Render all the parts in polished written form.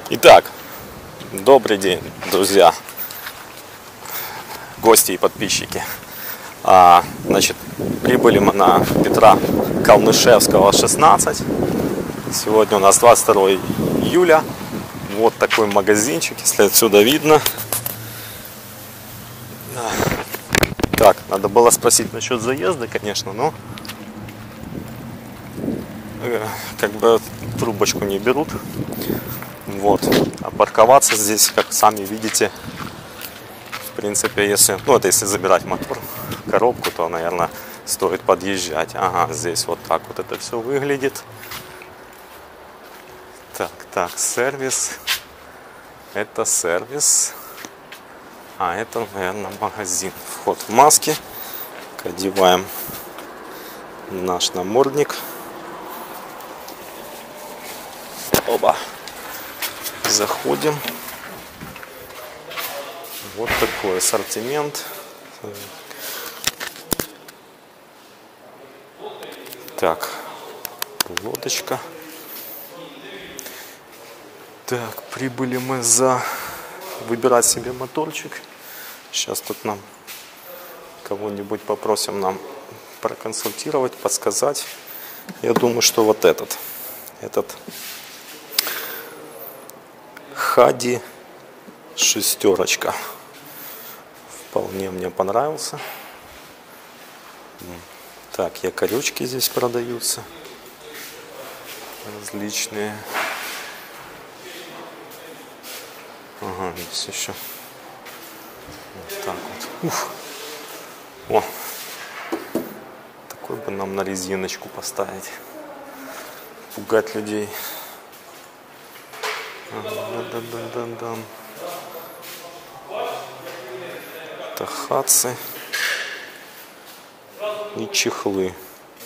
Итак, добрый день, друзья, гости и подписчики. Значит, прибыли мы на Петра Калнышевского, 16. Сегодня у нас 22 июля. Вот такой магазинчик, если отсюда видно. Так, надо было спросить насчет заезда, конечно, но как бы трубочку не берут. Вот. А парковаться здесь, как сами видите, в принципе, если, ну, это если забирать мотор, коробку, то, наверное, стоит подъезжать. Ага, здесь вот так вот это все выглядит. Так, сервис. Это сервис. А это, наверное, магазин. Вход в маске. Одеваем наш намордник. Оба. Заходим. Вот такой ассортимент. Так, лодочка. Так, прибыли мы выбирать себе моторчик. Сейчас тут нам кого-нибудь попросим нам проконсультировать, подсказать. Я думаю, что вот этот Хади шестерочка вполне мне понравился. Так, якорючки здесь продаются различные. Ага, здесь еще вот так вот. Уф. О, такой бы нам на резиночку поставить, пугать людей. Тахатсы и чехлы.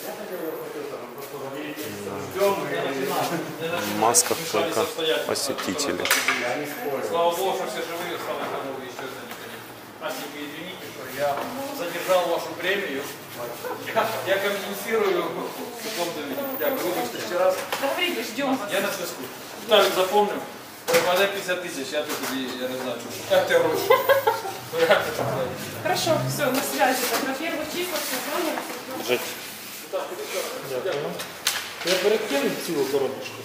В масках только посетители. Слава Богу, что все живые, слава Богу, еще Настенька, извините, что я задержал вашу премию. Я компенсирую секундами. Выбачьте еще раз. Говорите, ждем вас. Я на связку. Талик запомню. Подай 50 тысяч, я тут я назначу. Как ты руку? Хорошо, все, на связи. Так, на первых числах созвоним. Жить. Я перекину цілу коробочку.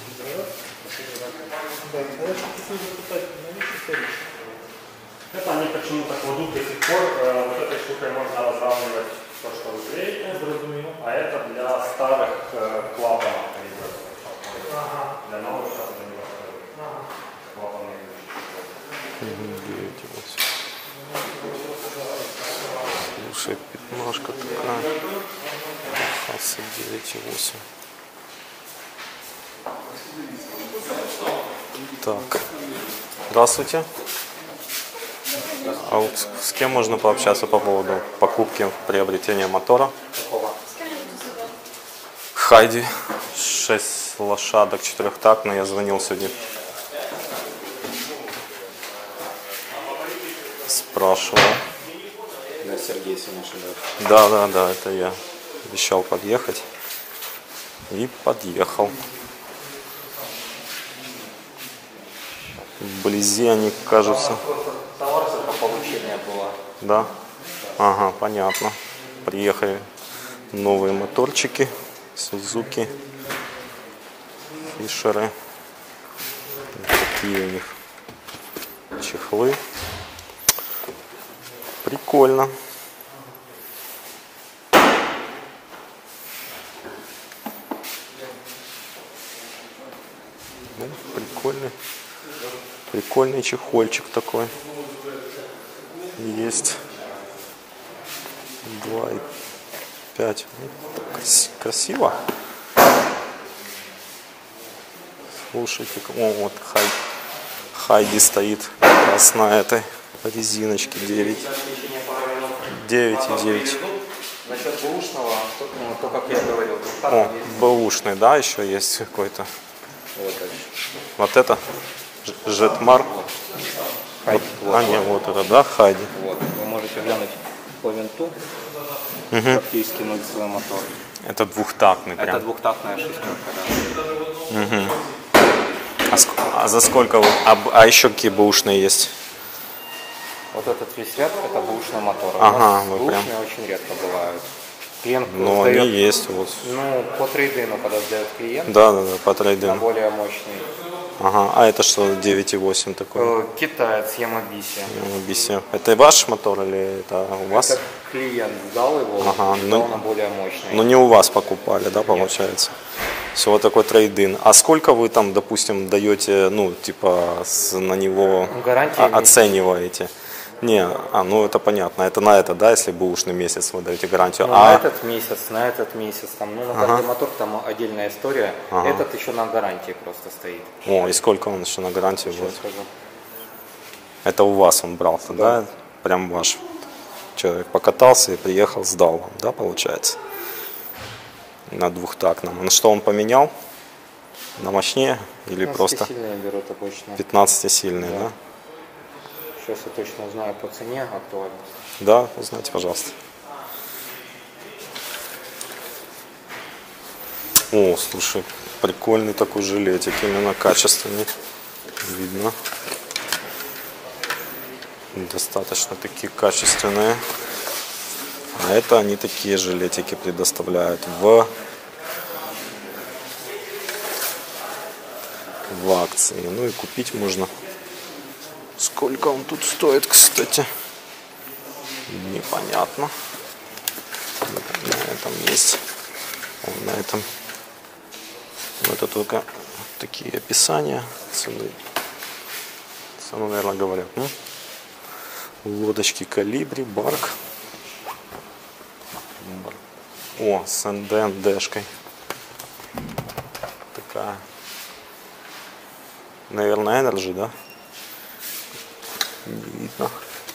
Это они почему-то кладут до сих пор, вот этой штукой можно разравнивать то, что вы клеите, а это для старых клапанов. Для новых сейчас это не подходит. Клапаны. Слушай, пятнашка такая. Хасы 9,8. Так. Здравствуйте. А вот с кем можно пообщаться по поводу покупки, приобретения мотора? Хайди. 6 лошадок, 4-тактный. Я звонил сегодня. Спрашивал. Да, Сергей, если не ошибаюсь. Да, это я обещал подъехать. И подъехал. Вблизи они кажутся. Товар по получению было. Да? Ага, понятно. Приехали новые моторчики. Сузуки. Фишеры. Такие у них чехлы. Прикольно. Ну, прикольный чехольчик такой. Есть 2,5. Красиво. Слушайте, вот Хайди стоит как раз на этой резиночке 9. 9,9. Насчет бэушного, то, как я говорил. О, бэушный, да, еще есть какой-то. Вот дальше. Вот это Жетмар. Хайди. А, не, вот это, да, Хайди. Вот. Вы можете глянуть по винту. Практически нулевой мотор. Это двухтактный прям. Это двухтактная шестерка, да. А за сколько вы? А еще какие бэушные есть? Вот этот весь ряд – это бэушные моторы. Ага, У нас вы бэушные очень редко бывают. Клиент Ну, сдает, они есть вот. ну, по трейдину, когда сдает клиент, Да, по на трейдину. более мощный. Ага, а это что, 9,8 такой? Китаец Ямабиси. BC. Это ваш мотор или это у вас? Это клиент сдал его, Ага, сдал ну- на более мощный. Ну не у вас покупали, да, получается? Все, вот такой трейдин. А сколько вы там, допустим, даете, ну, типа, на него Гарантия месяц. оцениваете? Не, ну это понятно, это на это, да, если бэушный месяц вы даете гарантию. Ну, на этот месяц, там, ну, на каждый мотор там отдельная история. Этот еще на гарантии просто стоит. О, и сколько он еще на гарантии Сейчас будет? скажу. Это у вас он брался, да? Прям ваш. Человек покатался и приехал, сдал вам, да, получается? На двухтактном. На что он поменял? На мощнее или просто 15-сильные берут обычно. 15-сильный, да? Сейчас я точно узнаю по цене актуальность. Да, узнайте, пожалуйста. О, слушай, прикольный такой жилетик, именно качественный. Видно. Достаточно такие качественные. А это они такие жилетики предоставляют в акции. Ну и купить можно. Сколько он тут стоит, кстати, непонятно. На этом есть. На этом. Это только такие описания. Цены, наверное, говорят. Ну? Лодочки Колибри, Барк. О, с НД-шкой. Такая. Наверное, Energy, да? Не видно.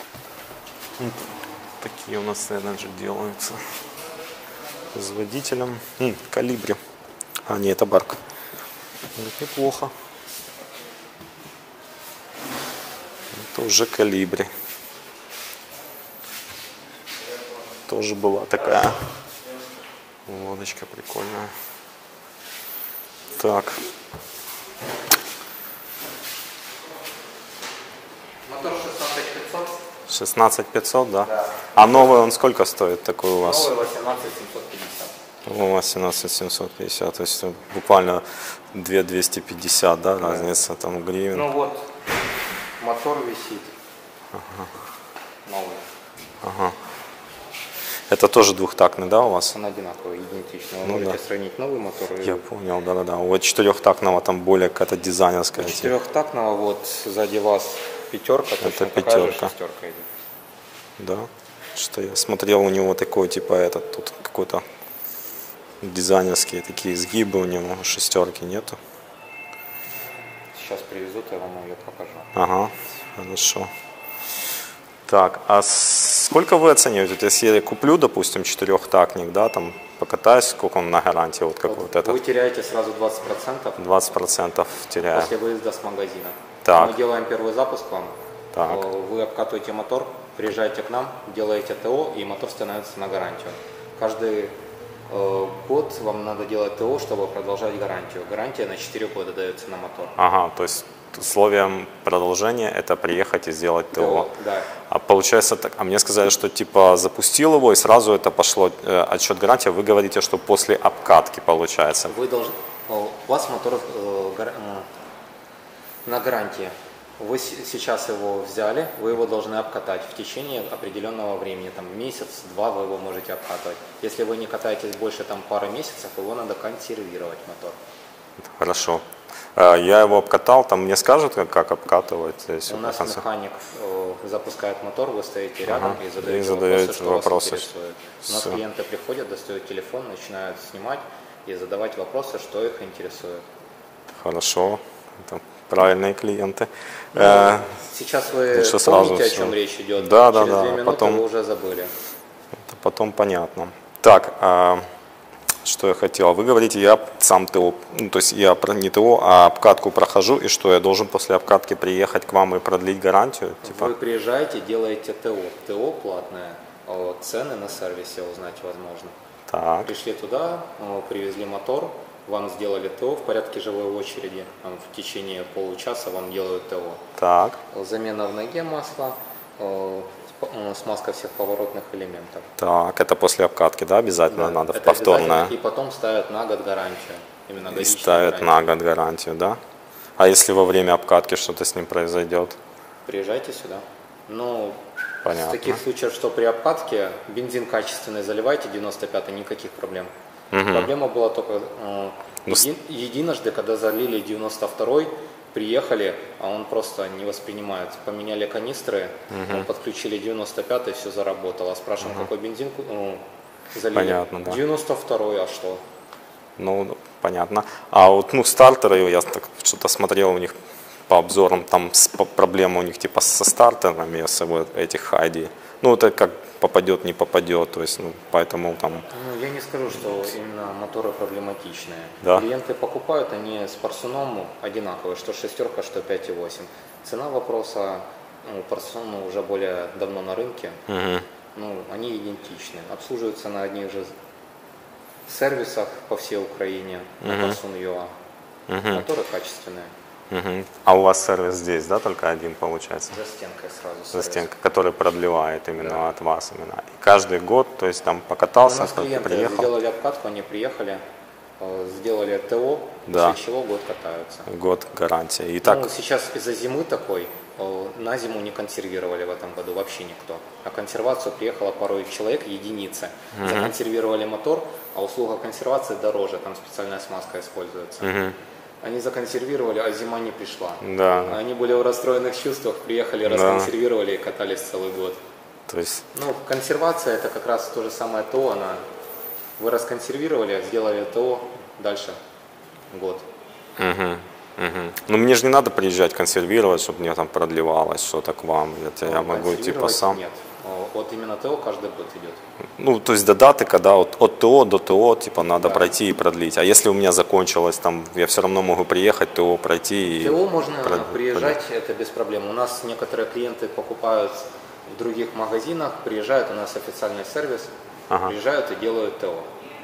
Такие у нас Energy делаются. С водителем. Колибри. А, нет, это Барк. Это неплохо. Это уже Колибри. Тоже была такая лодочка прикольная. Так. Мотор 16500. 16500, да? Да. А новый он сколько стоит такой у вас? Новый 18750. О, 18750, то есть буквально 2250, да, разница там гривен. Ну вот, мотор висит. Новый. Ага. Это тоже двухтактный, да, у вас? Он одинаковый, идентичный. Вы Ну можете да. сравнить новый мотор и Я понял, да. Вот четырехтактного там более какая-то дизайнерская. типа. четырехтактного. Вот сзади вас пятерка, точно такая же пятерка. шестерка идет. Да. Что я смотрел, у него такой, типа, этот, тут какой-то дизайнерские такие изгибы у него, шестерки нету. Сейчас привезут, я вам ее покажу. Ага, хорошо. Так, а сколько вы оцениваете? Если я куплю, допустим, четырехтактник, да, там покатаюсь, сколько он на гарантии, вот как вот Вы этот? теряете сразу 20% 20% теряю. после выезда с магазина. Так. Мы делаем первый запуск вам. Так. Вы обкатываете мотор, приезжаете к нам, делаете ТО, и мотор становится на гарантию. Каждый год вам надо делать ТО, чтобы продолжать гарантию. Гарантия на 4 года дается на мотор. Ага, то есть условием продолжения это приехать и сделать ТО. Да. А получается так, а мне сказали, что типа запустил его и сразу это пошло отсчет гарантии. Вы говорите, что после обкатки получается. Вы должны, у вас мотор на гарантии. Вы сейчас его взяли, вы его должны обкатать в течение определенного времени, там месяц-два вы его можете обкатывать. Если вы не катаетесь больше там пары месяцев, его надо консервировать мотор. Хорошо. Я его обкатал, там мне скажут, как обкатывать. У нас механик запускает мотор, вы стоите рядом и задаете, задаете вопросы, вопросы. что вас интересует. У нас Всё. клиенты приходят, достают телефон, начинают снимать и задавать вопросы, что их интересует. Хорошо. Это правильные клиенты. Сейчас вы лучше помните, сразу о всё. чем речь идет? Да, Через да, 2 минуты потом- вы уже забыли. Это потом понятно. Так, что я хотел. Вы говорите, я сам ТО, ну, то есть я не ТО, а обкатку прохожу, и что, я должен после обкатки приехать к вам и продлить гарантию? Типа? Вы приезжаете, делаете ТО. ТО платное, а вот цены на сервисе узнать возможно. Так, Пришли туда, привезли мотор, вам сделали ТО в порядке живой очереди, в течение получаса вам делают ТО. Так, Замена в ноге масла, смазка всех поворотных элементов. так, это после обкатки, да, обязательно надо, Это повторная. обязательно. И потом ставят на год гарантию. Именно И годичную ставят на гарантию. год гарантию, да? А если во время обкатки что-то с ним произойдет? Приезжайте сюда. Ну, Понятно. в таких случаях, что при обкатке бензин качественный заливайте, 95-й, никаких проблем. Проблема была только единожды, когда залили 92-й, приехали, а он просто не воспринимает. Поменяли канистры, подключили 95-й, все заработало. Спрашиваем, какой бензин залили? Понятно, да. 92-й, а что? Ну, понятно. А вот, ну, стартеры, я так что-то смотрел у них по обзорам, там проблема у них типа со стартерами, с вот этих Хайди. Ну, это как попадет, не попадет, то есть, ну, поэтому там... Ну, я не скажу, что именно моторы проблематичные. Да. Клиенты покупают, они с Парсуном одинаковые, что шестерка, что 5.8. Цена вопроса, Парсун уже более давно на рынке, ну, они идентичны. Обслуживаются на одних же сервисах по всей Украине, на Parsun.ua. Моторы качественные. А у вас сервис здесь, да, только один получается? За стенкой сразу За сервис. стенкой, который продлевает именно Да. от вас именно. И каждый год, то есть там У покатался, нас клиенты приехал, сделали обкатку, они приехали, сделали ТО, Да. после чего год катаются. год гарантии. И так, Ну, сейчас из-за зимы такой, на зиму не консервировали в этом году вообще никто. На консервацию приехало порой человек, единицы. Законсервировали мотор, а услуга консервации дороже, там специальная смазка используется. Они законсервировали, а зима не пришла. да, Они были в расстроенных чувствах, приехали, расконсервировали и катались целый год. то есть, Ну, консервация это как раз то же самое ТО, вы расконсервировали, сделали ТО, дальше год. ну мне же не надо приезжать консервировать, чтобы мне там продлевалось что-то к вам. Это я могу типа Консервировать сам. Нет, вот именно ТО каждый год идет. Ну, то есть до даты, когда от ТО до ТО, типа, надо пройти и продлить. А если у меня закончилось, там, я все равно могу приехать, ТО пройти и... ТО можно приезжать, это без проблем. У нас некоторые клиенты покупают в других магазинах, приезжают, у нас официальный сервис, приезжают и делают ТО.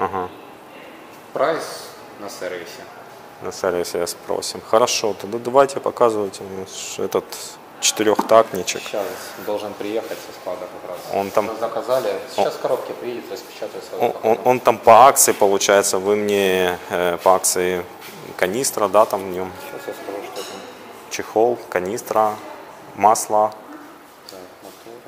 Прайс на сервисе. На сервисе спросим. Хорошо, тогда давайте показывайте мне этот четырехтактничек. Сейчас должен приехать со склада как раз. Он там- Заказали, сейчас коробки приедет, распечатается. Он там по акции, получается, вы мне по акции канистра, да, там в нем Сейчас я скажу, что это. чехол, канистра, масло. Так, моторы.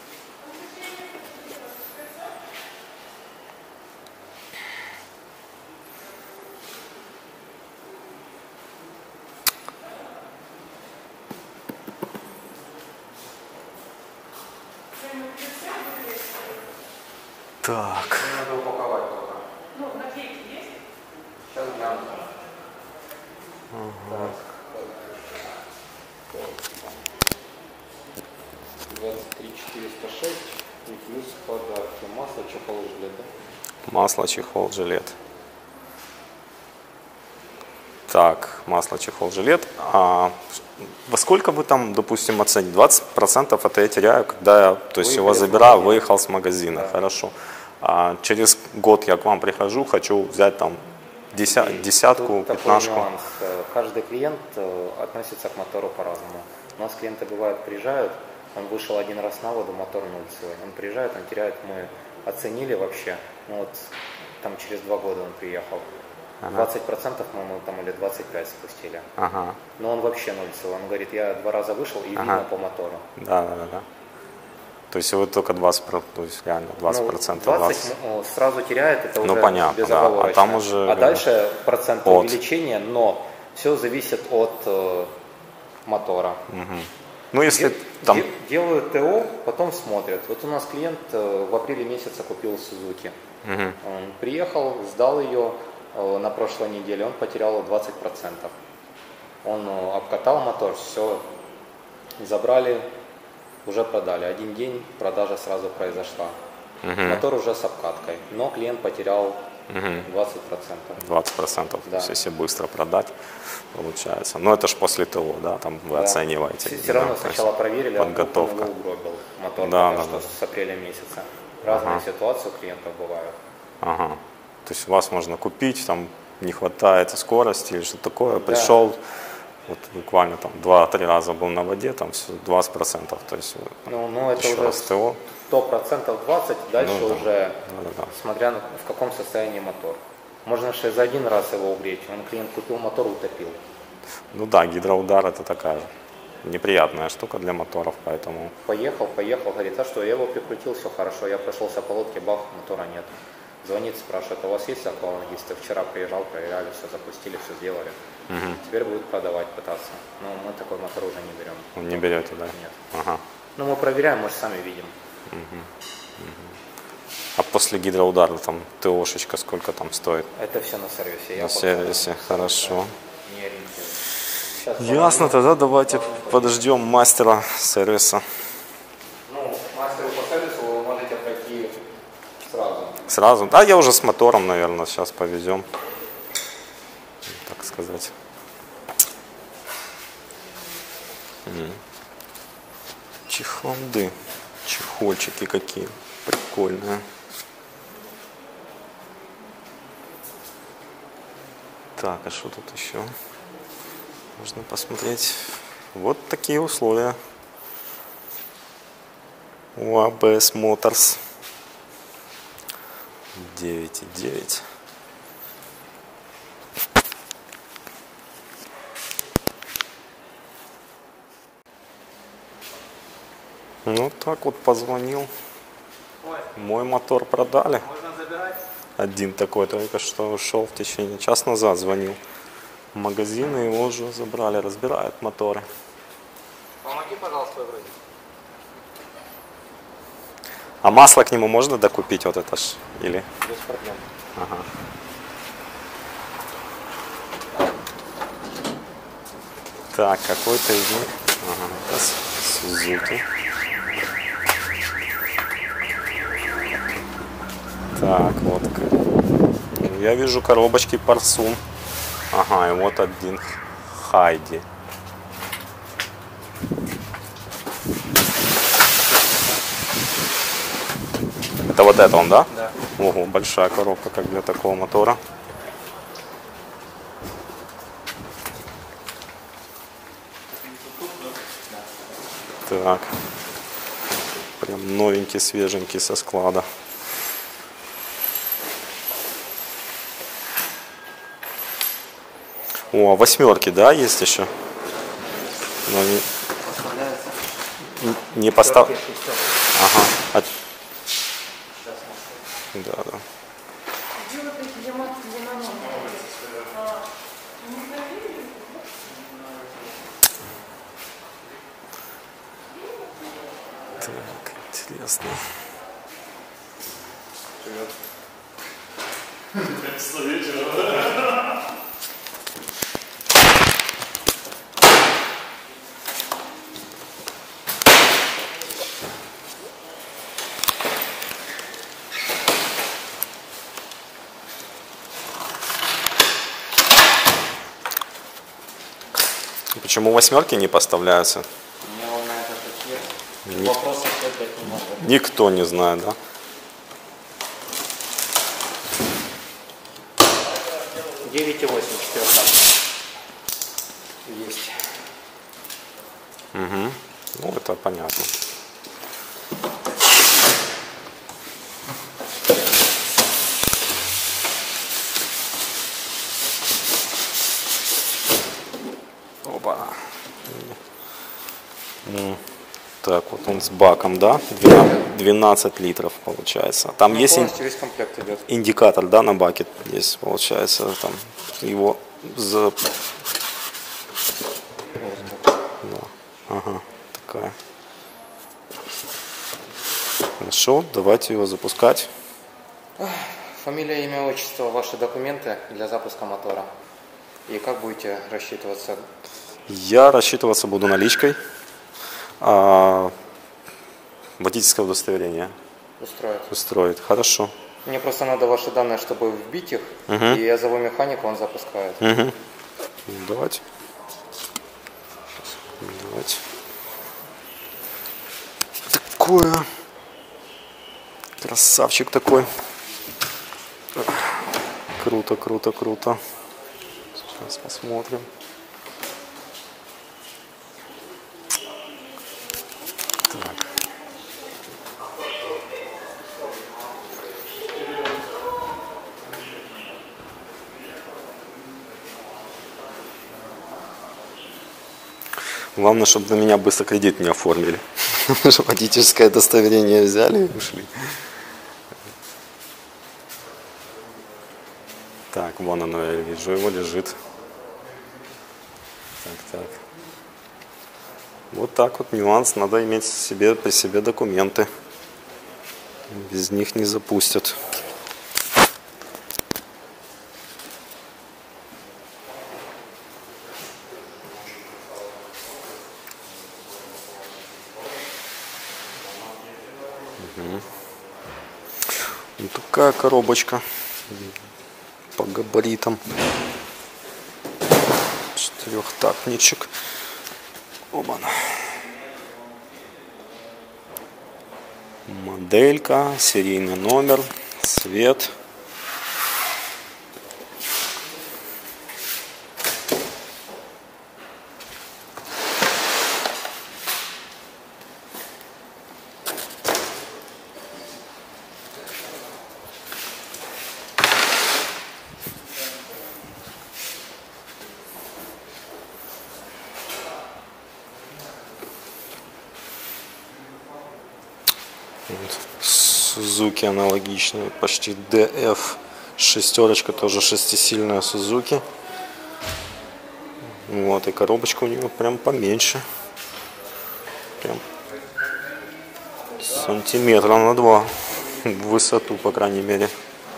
Так. Надо упаковать только. Ну, наклейки есть? Сейчас гляну. Так. 23 406 и плюс подарки. Масло, чехол, жилет, да? Масло, чехол, жилет. Так, масло, чехол, жилет. А во сколько вы там, допустим, оцените? 20% это я теряю, когда я, то есть его Выехали с забираю, магазина. выехал с магазина. Хорошо. А через год я к вам прихожу, хочу взять там десятку, Тут такой пятнашку. нюанс. Каждый клиент относится к мотору по-разному. У нас клиенты бывают приезжают, он вышел один раз на воду, мотор нульцевый. Он приезжает, он теряет, мы оценили вообще. Ну вот там через 2 года он приехал. 20% мы там или 25 спустили. Ага. Но он вообще нульцевый. Он говорит, я 2 раза вышел и видно по мотору. Да. То есть вы только 20%, то есть реально 20% Ну, 20 вас. сразу теряет, это Ну, уже понятно, да. безоговорочно. А там уже, А дальше процент от. увеличения, но все зависит от мотора. Ну, если там... Делают ТО, потом смотрят. Вот у нас клиент в апреле месяце купил Suzuki. Он приехал, сдал ее на прошлой неделе, он потерял 20%. Он обкатал мотор, все, забрали, уже продали. Один день продажа сразу произошла. Мотор уже с обкаткой, но клиент потерял 20%. 20%, то Да. есть если быстро продать, получается. Но это ж после того, да, там вы Да. оцениваете. Все равно да, то есть сначала проверили, подготовка. откуда он его угробил мотор, Да, пока да, что с апреля месяца. Разные ситуации у клиентов бывают. Ага. То есть у вас можно купить, там не хватает скорости или что-то такое, пришел, вот буквально там 2-3 раза был на воде, там все 20%, то есть Ну, это еще уже раз ТО. 100%, 20%, дальше Ну, да. уже, Да. смотря в каком состоянии мотор. Можно же за один раз его угреть. Он клиент купил мотор, утопил. Ну да, гидроудар это такая неприятная штука для моторов, поэтому Поехал, говорит, а что, я его прикрутил, все хорошо, я прошелся по лодке, бах, мотора нет. Звонит, спрашивает, у вас есть аквалангисты? Вчера приезжал, проверяли, все запустили, все сделали. Теперь будут продавать, пытаться. Но мы такой мотор уже не берем. не берете, да? Нет. Ага. Ну, мы проверяем, мы же сами видим. А после гидроудара там ТОшечка сколько там стоит? Это все на сервисе. Я На сервисе, хорошо. не ориентируюсь. Сейчас Ясно, тогда давайте подождем мастера сервиса. Ну, мастеру по сервису вы можете пройти сразу. Сразу? Да, я уже с мотором, наверное, сейчас повезем. Так сказать. Чехланды. Чехольчики какие прикольные. Так, а что тут еще? Можно посмотреть. Вот такие условия у ABS Motors. 9,9. Ну так вот позвонил. Мой мотор продали. Можно забирать? Один такой только что ушел в течение часа назад, звонил. Магазины его уже забрали, разбирают моторы. Помоги, пожалуйста, выбрать. А масло к нему можно докупить вот это ж? Или? Без проблем. Ага. Так, какой-то из них. Ага, это Сузуки. Так, вот. Я вижу коробочки Парсун. Ага, и вот один Хайди. Это вот это он, да? Да. Ого, большая коробка, как для такого мотора. Так. Прям новенький, свеженький со склада. О, восьмерки, да, есть еще? Но не постав... Ага. Да, да. Так, интересно. Почему восьмерки не поставляются? У меня на это такие вопросы ответ не могу. Никто не знает, да? 9,8 четырехтактный. Есть. Угу. Ну, это понятно. Опа. Так, вот он с баком, да? 12 литров получается. Там Ну, есть полностью весь комплект идет. индикатор, да, на баке есть, получается, там его за... Да. Ага, такая. Хорошо, давайте его запускать. Фамилия, имя, отчество, ваши документы для запуска мотора. И как будете рассчитываться? Я рассчитываться буду наличкой. Водительское удостоверение устроит. Хорошо. Мне просто надо ваши данные, чтобы вбить их, и я зову механика, он запускает. Угу. Давайте. Такое. Красавчик такой. Круто, круто, круто. Сейчас посмотрим. Так. Главное, чтобы на меня быстро кредит не оформили. Чтобы водительское удостоверение взяли и ушли. Так, вон оно, я вижу, его лежит. Так, так. Вот так вот нюанс. Надо иметь при себе документы. Без них не запустят. Вот такая коробочка по габаритам. Четырехтактничек. Оба-на. Моделька, серийный номер, цвет. Сузуки аналогичные, почти DF шестерочка, тоже шестисильная Сузуки. Вот, и коробочка у него прям поменьше, прям сантиметра на 2 в высоту, по крайней мере.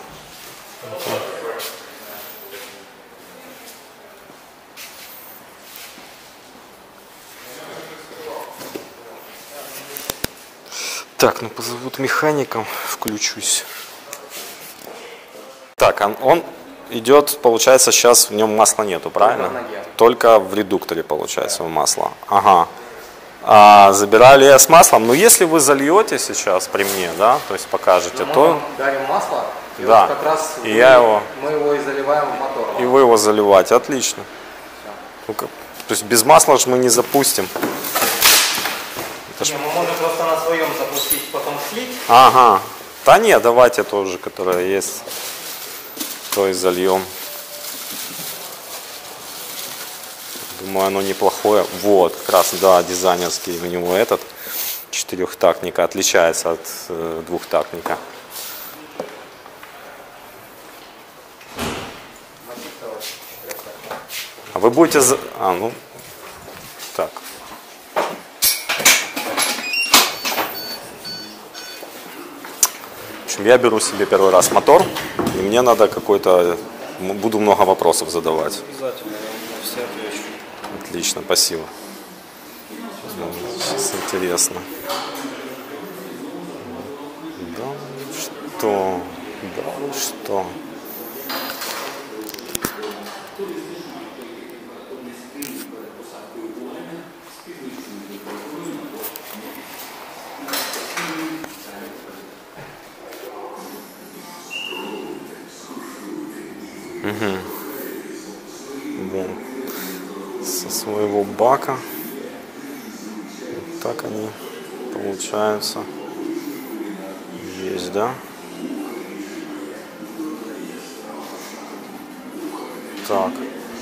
Так, ну позовут механиком, включусь. Так, он идет, получается, сейчас в нем масла нету, правильно? Только в редукторе, получается, масло. Ага. А забирали я с маслом. Но если вы зальете сейчас при мне, да, то есть покажете, мы то... дарим масло, и да. вот как раз и мы его и заливаем в мотор. И вы его заливаете, отлично. Ну-ка. То есть без масла же мы не запустим. Не, мы можем просто на своем запустить, потом слить. Ага. Да нет, давайте тоже, которая есть, то и зальем. Думаю, оно неплохое. Вот, как раз, да, дизайнерский у него этот четырехтактника отличается от двухтактника. А вы будете... ну, так. В общем, я беру себе первый раз мотор, и мне надо какой-то... Буду много вопросов задавать. Обязательно, я вам все отвечу. Отлично, спасибо. Сейчас интересно. Да что? Да что? Вон, со своего бака вот так они получаются. Есть, да? Так.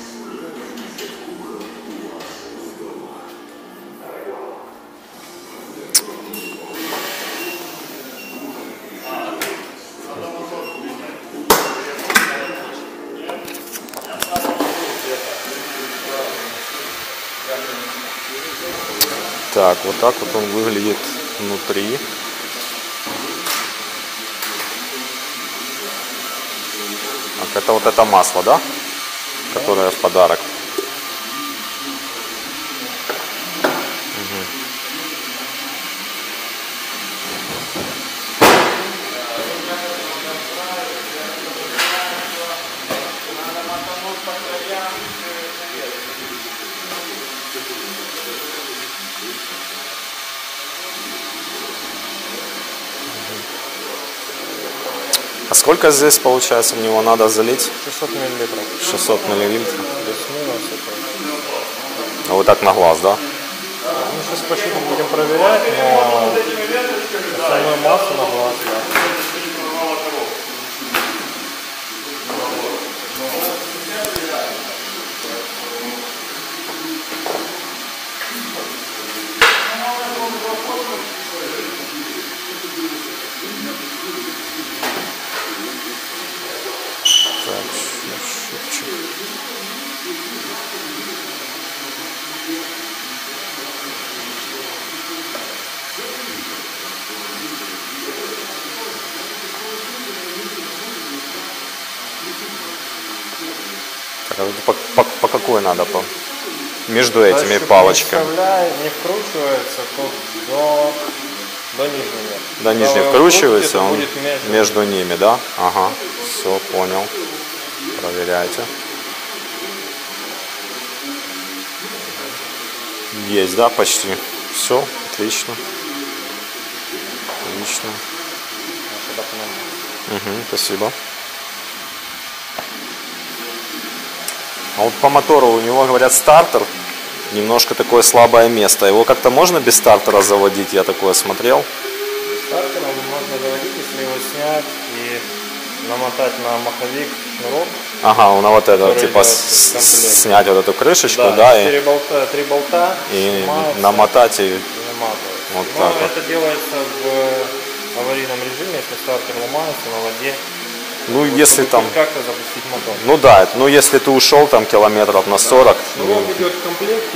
Так, вот так вот он выглядит внутри. Так, это вот это масло, да? Которое в подарок. сколько здесь получается в него надо залить? 600 миллилитров. 600 миллилитров. Плюс-минус это. А вот так на глаз, да? Мы сейчас по-чуть будем проверять, но основную массу на глаз, да. Так, чуть-чуть. Так, а вот по какой надо? Между этими Дальше палочками. не вкручивается, то до нижнего. До нижней Когда вы вкручивается, вкрутите, он будет между ними, да? Ага, все, понял. Проверяйте. Есть, да, почти. Все, отлично. Отлично. Угу, спасибо. А вот по мотору у него, говорят, стартер немножко такое слабое место. Его как-то можно без стартера заводить? Я такое смотрел. Стартером можно заводить, если его снять и намотать на маховик шнурок. Ага, на вот это, Который типа, идет в комплекте. снять вот эту крышечку, Да, да, и 3 болта и снимаются намотать и и наматываются. вот Но так вот. это делается в аварийном режиме, если стартер ломается на воде. Ну, Вот, если чтобы там, хоть как-то запустить мотор. ну да, ну если ты ушел там километров на 40, Шнурок идет в комплекте,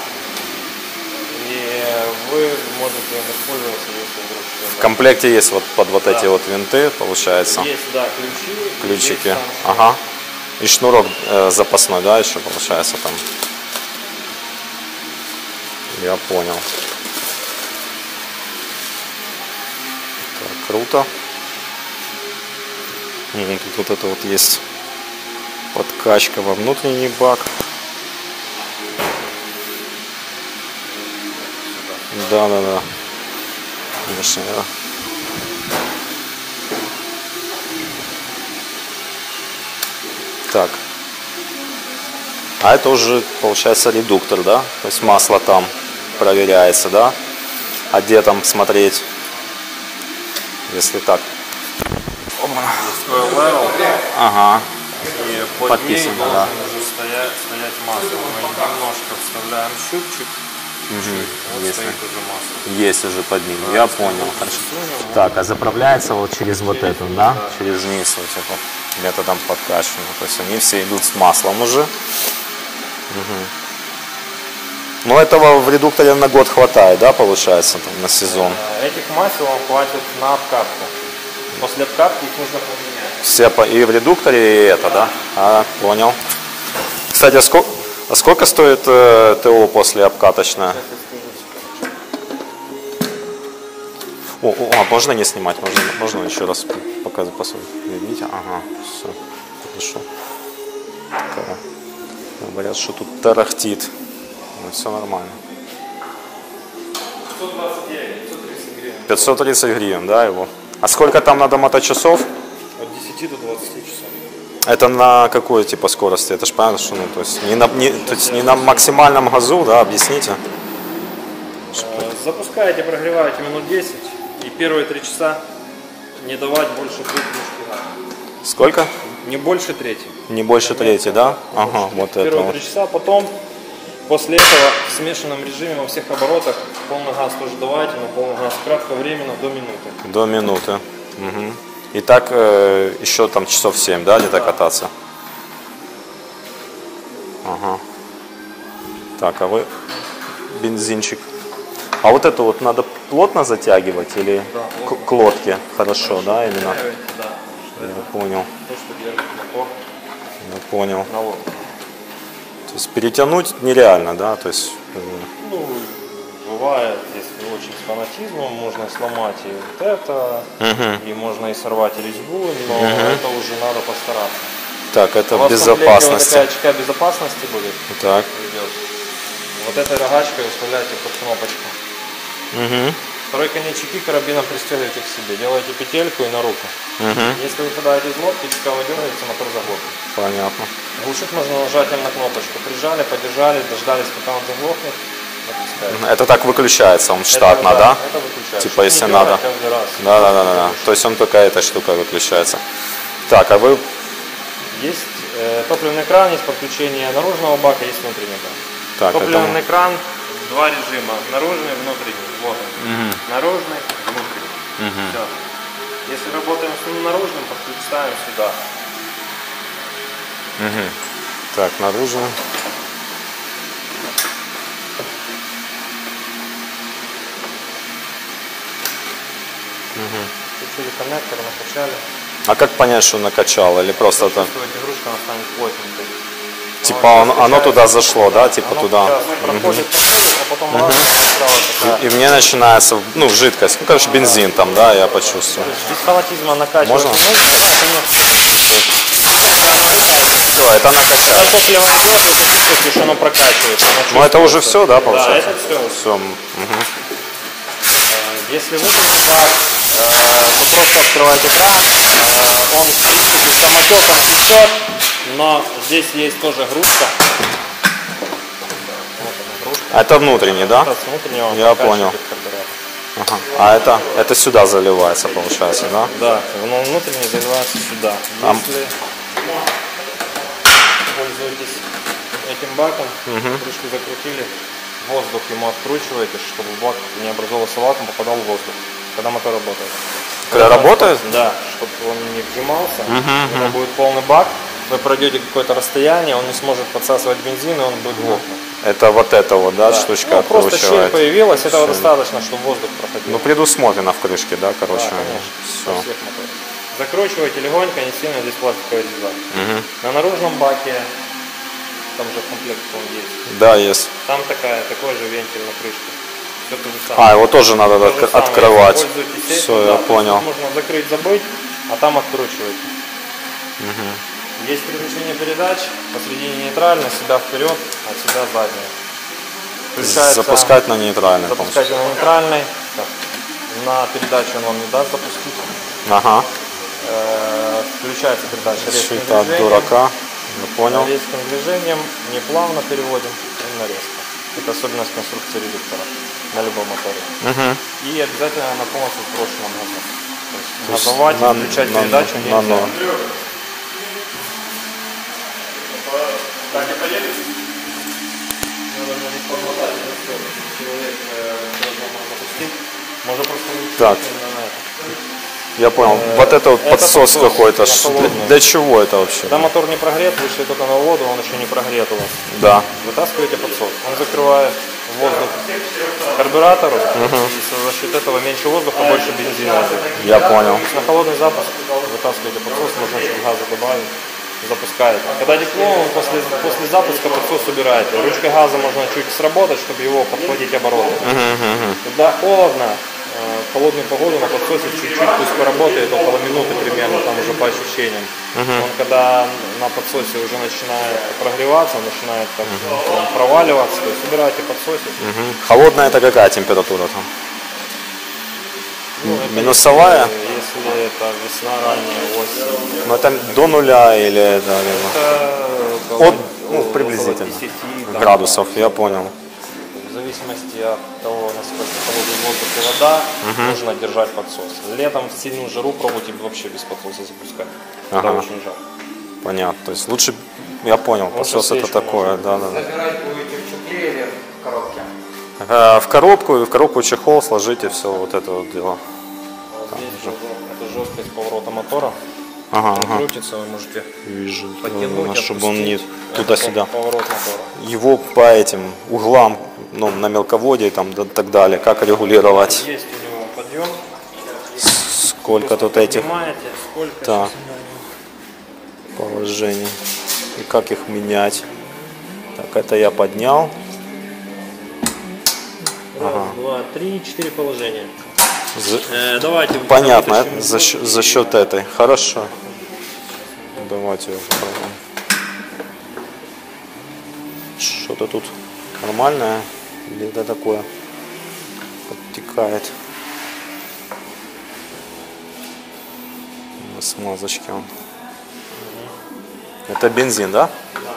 и вы можете им воспользоваться, если вдруг в что-то. комплекте есть вот под вот эти Да. вот винты, получается, Есть, да, ключи. ключики, есть сам ага, и шнурок запасной, да, еще получается там. Я понял. Так, круто. Тут вот это вот есть подкачка во внутренний бак. Да. Конечно, да. Так. А это уже получается редуктор, да? То есть масло там проверяется, да? А где там смотреть, если так? Свой level, Ага. и под Подписано, ней да. должен уже стоять масло. Мы немножко вставляем щупчик, вот Если стоит уже масло. есть уже под ним, я понял. Хорошо. Так, а заправляется вот через вот эту, да? Через низ вот это методом подкачивания. То есть они все идут с маслом уже. Ну этого в редукторе на год хватает, да, получается, там, на сезон. Этих масел вам хватит на обкатку. После обкатки их нужно поменять. Все и в редукторе, и это, да? А, понял. Кстати, а сколько стоит ТО после обкаточное? А можно не снимать? Можно еще раз показать, посмотреть? Видите? Ага, все, хорошо. Говорят, что тут тарахтит. Ну, все нормально. 530 гривен. 530 гривен, да, его? А сколько там надо моточасов? От 10 до 20 часов. Это на какой типа скорости? Это ж понятно, что ну, то есть не на максимальном газу, да, объясните. Запускаете, прогреваете минут 10 и первые 3 часа не давать больше 3 кружки газа. Сколько? Не больше трети. Не больше трети, да? Ага, вот это Первые вот. 3 часа, потом после этого в смешанном режиме во всех оборотах полный газ тоже давайте, но полный газ кратковременно до минуты. До минуты. Угу. И так еще там часов 7, да, где-то кататься? Ага. Так, а вы бензинчик. А вот это вот надо плотно затягивать или к лодке? Хорошо, да, именно? Да. Я понял. То, что держит мотор Я понял. на лодке. То есть перетянуть нереально, да? То есть, Ну, бывает, если очень с фанатизмом, можно сломать и вот это, и можно и сорвать резьбу, но это уже надо постараться. так, это У в вас в комплекте вот безопасности. такая очка безопасности будет. Так. Идет. Вот этой рогачкой вставляете под кнопочку. Угу. Второй конец чеки карабином пристегиваете к себе. Делаете петельку и на руку. Если выпадаете из лодки, чека выдергивается, мотор заглохнет. Понятно. Глушить можно нажатием на кнопочку. Прижали, подержали, дождались, пока он заглохнет. Отпускаете. Это так выключается, он штатно, да? Это выключается. Типа, если Не надо. дергать каждый раз. Да. То есть он только этой штукой выключается. Так, а вы... Есть топливный кран, есть подключение наружного бака, есть внутренний бак. Так, Топливный кран, два режима, наружный и внутренний. Вот он. Наружный, внутренний. Все. Если работаем с наружным, подключаем сюда. Так, наружу. Включили коннектор, накачали. А как понять, что накачал? Или просто так? Чувствуете, игрушка она станет плотненькой. Типа оно туда зашло, да? Типа Оно туда. сейчас проходит, а потом раз, справа такая. И мне начинается, ну, жидкость. Ну, короче, бензин там, да, я почувствую. Без фанатизма накачивать. Можно? Все, это Когда накачало. топливо идет, вы почувствуете, что оно прокачивается. Ну, это уже все, да, получается? это все. Все. Если выключить бак, то просто открываете кран, он в принципе самотеком течет, но здесь есть тоже грудка. Вот она, грудка. Это внутренний, да? Это с внутреннего он Я прокачивает понял. карбюратор. Ага. А это сюда заливается, получается, да? Да, но внутренний заливается сюда. Там. Если пользуетесь этим баком, крышку закрутили, воздух ему откручиваете, чтобы в бак не образовался вакуум, попадал в воздух, когда мотор работает. Когда работает? Да, чтобы он не вжимался, у него будет полный бак, вы пройдете какое-то расстояние, он не сможет подсасывать бензин, и он будет глохнуть. Это вот эта вот, да, штучка Ну, просто щель откручивает. появилась, этого достаточно, чтобы воздух проходил. Ну, предусмотрено в крышке, да, короче. Да, конечно, Все. во всех моторах. Закручивайте легонько, не сильно, здесь пластиковая резьба. На наружном баке, там же комплект он есть, Да, есть. там такой же вентиль на крышке. Все то же самое. А, его тоже надо То же самое, открывать. если пользуетесь этим, Все, да, я то есть понял. тут можно закрыть, забыть, а там откручиваете. Есть переключение передач, посередине нейтрально, себя вперед, от себя заднее. Включается, Запускать на нейтральный. запускайте на нейтральный. Так, на передачу он вам не даст запустить. Ага. Включается передача резким Щита от движением. дурака. Я понял. Резким движением не плавно переводим, именно резко. Это особенность конструкции редуктора на любом моторе. И обязательно на полностью сброшенном газу. То есть газовать и включать передачу нельзя. Можно просто Так. Я понял. Вот это вот подсос какой-то. на холодную. Для чего это вообще? Когда мотор не прогрет, вышли только на воду, он еще не прогрет у вас. Да. Вытаскиваете подсос. Он закрывает воздух карбюратору, и за счет этого меньше воздуха, больше бензина. Я понял. На холодный запуск вытаскиваете подсос, можно чуть газа добавить, запускаете. Когда тепло, он после запуска подсос убираете. Ручкой газа можно чуть сработать, чтобы его подхватить обороты. Когда холодно, в холодную погоду на подсосе чуть-чуть пусть поработает, около минуты примерно, там уже по ощущениям. Он когда на подсосе уже начинает прогреваться, начинает так, проваливаться, то есть убираете подсосик. Холодная это какая температура там? Ну, это Минусовая? Если это весна, ранняя осень. Ну это до нуля или это Это от, ну, приблизительно 10 там, градусов, я понял. В зависимости от того, насколько холодный воздух и вода, нужно держать подсос. Летом в сильную жару пробуйте вообще без подсоса запускать. Когда очень жарко. Понятно. То есть лучше, я понял, подсос это свечку такое, да. Забирать будете в чехле или в коробке? В коробку чехол сложите все вот это вот дело. Вот здесь это жесткость поворота мотора. Ага, Он ага. крутится, вы можете Вижу. подтянуть, Чтобы он не отпустить. туда-сюда. Это поворот мотора. Его по этим углам, ну, на мелководье там и так далее, как регулировать? Есть у него подъем. Сколько тут этих Понимаете, сколько Так. сейчас положений и как их менять? Так, это я поднял. Раз, два, три, 4 положения. За- Давайте. Понятно, вытащим это за счет этой. Хорошо. Давайте ее попробуем. Что-то тут нормальное или это такое подтекает? смазочки он. Это бензин, да?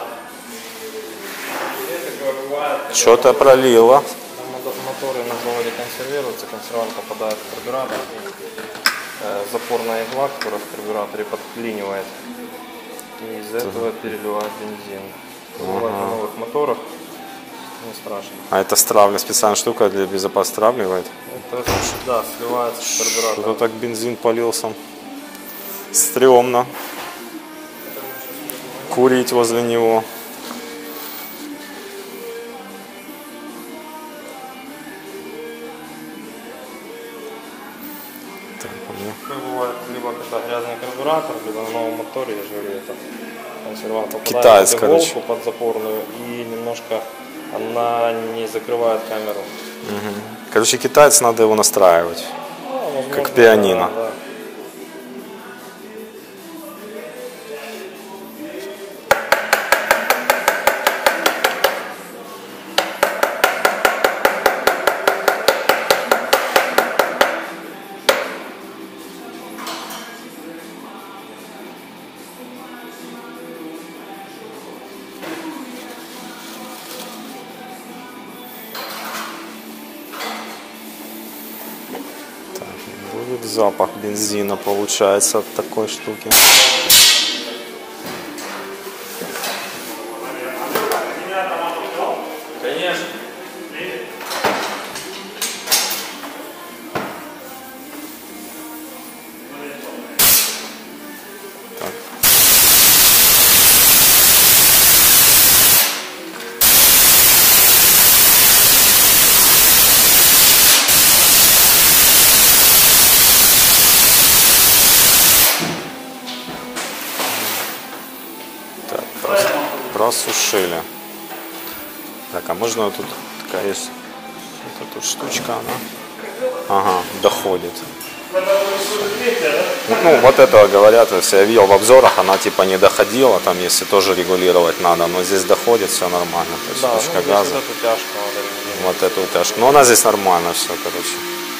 Что-то пролило. Моторы на заводе консервируются, консервант попадает в карбюратор. Запорная игла, которая в карбюраторе подклинивает. И из этого переливает бензин. Бывает на новых моторах. Не страшно. А это стравля, специальная штука для безопасности стравливает? Это, да, сливается с карбюратора. Что-то так бензин полился. Стремно. Курить возле него. Как бывает, либо когда грязный карбюратор, либо на новом моторе, я же говорю, это консервант попадает Китаец, в иголку короче. под запорную и немножко она не закрывает камеру. Короче, китаец, надо его настраивать. Ну, возможно, Как пианино. Да, да. Будет запах бензина, получается, от такой штуки. Конечно. Просушили. Так, а можно вот тут такая есть вот эта штучка, она, ага, доходит. Ну, вот этого говорят, если я видел в обзорах, она типа не доходила, там если тоже регулировать надо, но здесь доходит, все нормально. То есть Да, ручка ну, газа. вот эту тяжку надо регулировать. Вот эту утяжку. Но она здесь нормально все, короче.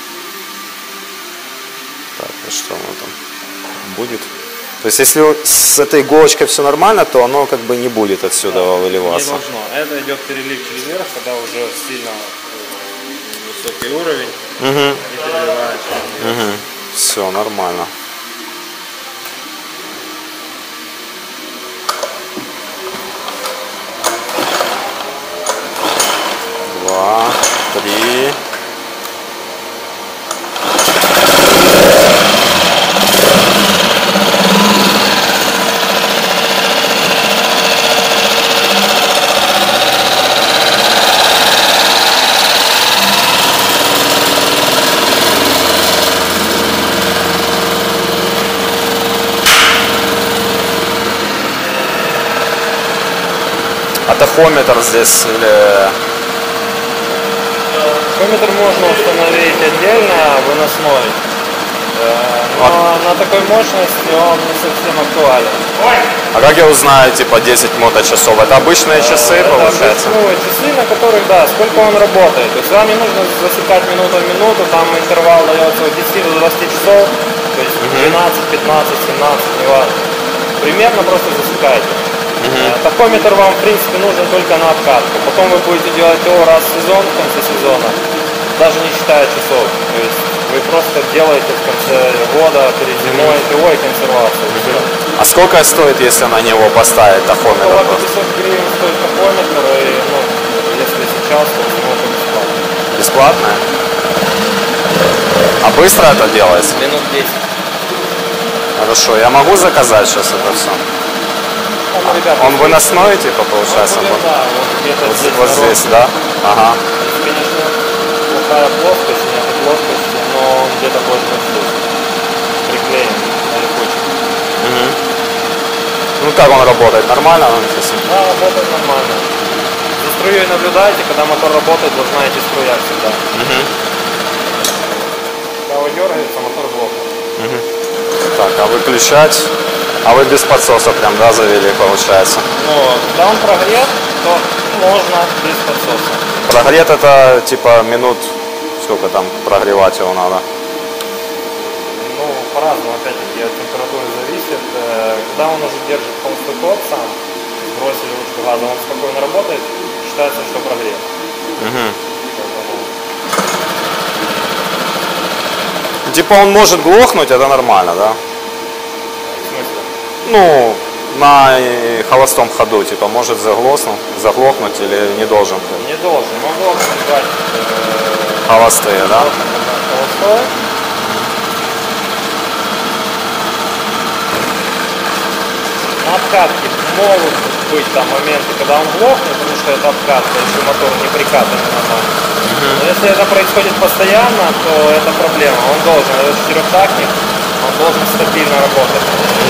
Так, и что оно там будет? То есть, если с этой иголочкой все нормально, то оно как бы не будет отсюда Не выливаться. должно. Это идет перелив через верх, когда уже сильно высокий уровень и переливает. Все нормально. Два, три. А тахометр здесь или... Тахометр можно установить отдельно, выносной. Но на такой мощности он не совсем актуален. А как я узнаю, типа, 10 моточасов? Это обычные часы, Это получается? обычные часы, на которых, да, сколько он работает. То есть вам не нужно засекать минуту в минуту, там интервал дается от 10 до 20 часов, то есть 12, 15, 17, неважно. Примерно просто засекайте. Тахометр вам, в принципе, нужен только на обкатку. Потом вы будете делать его раз в сезон, в конце сезона, даже не считая часов. То есть вы просто делаете в конце года, перед зимой, ТО и консервацию. Всё. А сколько стоит, если на него поставить тахометр? Около 500 гривен стоит тахометр, и ну, если сейчас, то это бесплатно. Бесплатное? А быстро это делается? Минут 10. Хорошо, я могу заказать сейчас это все? Он выносной, типа, получается? Он будет, да, вот где-то Вот, здесь, вот на здесь, ровке. да? Ага. Конечно, плохая плоскость, нет плоскости, но он где-то будет вот здесь. Приклеен на липучку. Ну как он работает? Нормально? Он здесь? Да, работает нормально. За струей наблюдайте, когда мотор работает, вы знаете струя всегда. Когда вы дергаете, мотор глохнет. Так, а выключать? А вы без подсоса прям, да, завели, получается? Но когда он прогрет, то можно без подсоса. Прогрет это, типа, минут, сколько там прогревать его надо? Ну, по-разному, опять-таки, от температуры зависит. Когда он уже держит холостой ход сам, бросили ручку газа, он спокойно работает, считается, что прогрев. Типа он может глохнуть, это нормально, да? В смысле? Ну, на холостом ходу, типа, может заглохнуть или не должен? Не должен, он должен брать Холостые, да? холостой. На обкатке могут быть там моменты, когда он глохнет, потому что это обкатка, еще мотор не прикатан нормально. Но если это происходит постоянно, то это проблема. Он должен, это четырехтактник, он должен стабильно работать.